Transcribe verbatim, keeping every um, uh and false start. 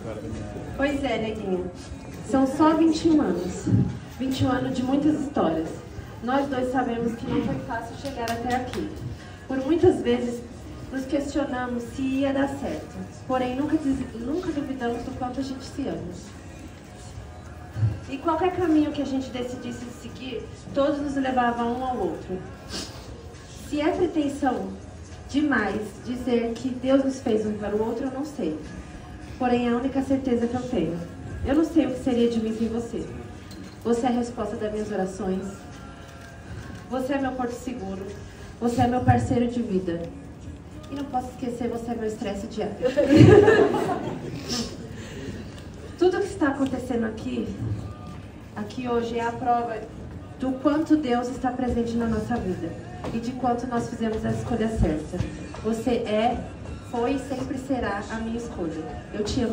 Pois é, neguinha. São só vinte e um anos. vinte e um anos de muitas histórias. Nós dois sabemos que não foi fácil chegar até aqui. Por muitas vezes nos questionamos se ia dar certo. Porém, nunca, nunca duvidamos do quanto a gente se ama. E qualquer caminho que a gente decidisse seguir, todos nos levavam um ao outro. Se é pretensão demais dizer que Deus nos fez um para o outro, eu não sei. Porém, a única certeza que eu tenho. Eu não sei o que seria de mim sem você. Você é a resposta das minhas orações. Você é meu porto seguro. Você é meu parceiro de vida. E não posso esquecer, você é meu estresse diário. Tudo que está acontecendo aqui, aqui hoje, é a prova do quanto Deus está presente na nossa vida. E de quanto nós fizemos a escolha certa. Você é, foi e sempre será a minha escolha. Eu te amo.